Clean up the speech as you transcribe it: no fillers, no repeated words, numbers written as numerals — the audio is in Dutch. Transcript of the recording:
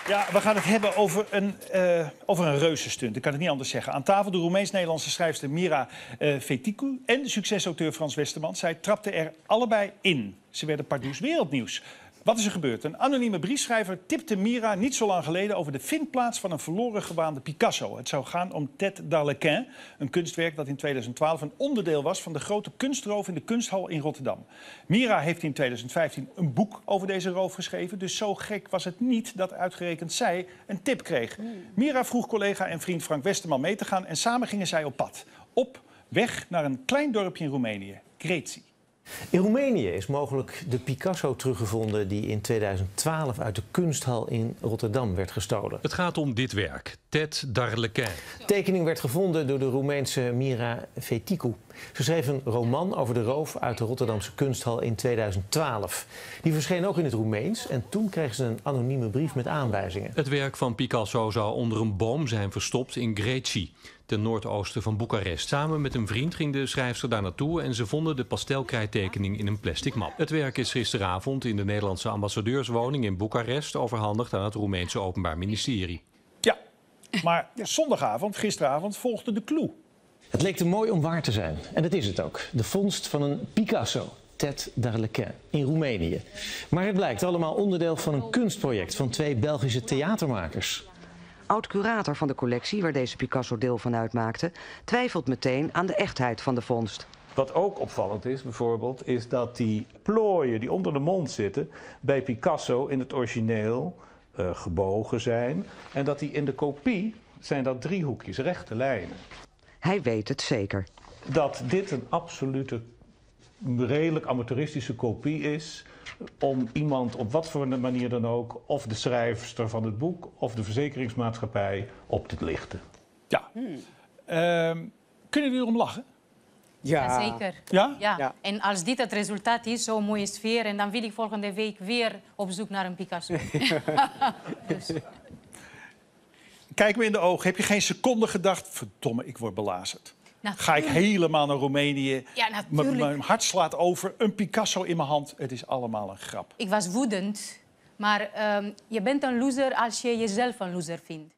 Ja, we gaan het hebben over een reuzenstunt. Ik kan het niet anders zeggen. Aan tafel de Roemeens-Nederlandse schrijfster Mira Feticu en de succesauteur Frans Westerman. Zij trapten er allebei in. Ze werden pardoes wereldnieuws. Wat is er gebeurd? Een anonieme briefschrijver tipte Mira niet zo lang geleden over de vindplaats van een verloren gewaande Picasso. Het zou gaan om Tête d'Arlequin, een kunstwerk dat in 2012 een onderdeel was van de grote kunstroof in de Kunsthal in Rotterdam. Mira heeft in 2015 een boek over deze roof geschreven, dus zo gek was het niet dat uitgerekend zij een tip kreeg. Mira vroeg collega en vriend Frank Westerman mee te gaan en samen gingen zij op pad. Op weg naar een klein dorpje in Roemenië, Greci. In Roemenië is mogelijk de Picasso teruggevonden die in 2012 uit de kunsthal in Rotterdam werd gestolen. Het gaat om dit werk, Tête d'Arlequin. De tekening werd gevonden door de Roemeense Mira Feticu. Ze schreef een roman over de roof uit de Rotterdamse kunsthal in 2012. Die verscheen ook in het Roemeens en toen kreeg ze een anonieme brief met aanwijzingen. Het werk van Picasso zou onder een boom zijn verstopt in Greci, ten noordoosten van Boekarest. Samen met een vriend ging de schrijfster daar naartoe en ze vonden de pastelkrijttekening in een plastic map. Het werk is gisteravond in de Nederlandse ambassadeurswoning in Boekarest overhandigd aan het Roemeense Openbaar Ministerie. Ja, maar zondagavond, gisteravond, volgde de clue. Het leek te mooi om waar te zijn. En dat is het ook. De vondst van een Picasso, Tête d'Arlequin, in Roemenië. Maar het blijkt allemaal onderdeel van een kunstproject van 2 Belgische theatermakers. Oud-curator van de collectie, waar deze Picasso deel van uitmaakte, twijfelt meteen aan de echtheid van de vondst. Wat ook opvallend is, bijvoorbeeld, is dat die plooien die onder de mond zitten bij Picasso in het origineel gebogen zijn. En dat die in de kopie zijn dat driehoekjes, rechte lijnen. Hij weet het zeker. Dat dit een absolute, redelijk amateuristische kopie is om iemand op wat voor een manier dan ook, of de schrijfster van het boek of de verzekeringsmaatschappij, op te lichten. Ja. Kunnen jullie erom lachen? Ja, zeker. Ja? Ja. En als dit het resultaat is, zo'n mooie sfeer, en dan wil ik volgende week weer op zoek naar een Picasso. Dus. Kijk me in de ogen. Heb je geen seconde gedacht, verdomme, ik word belazerd? Ga ik helemaal naar Roemenië? Ja, natuurlijk. Mijn hart slaat over, een Picasso in mijn hand. Het is allemaal een grap. Ik was woedend, maar je bent een loser als je jezelf een loser vindt.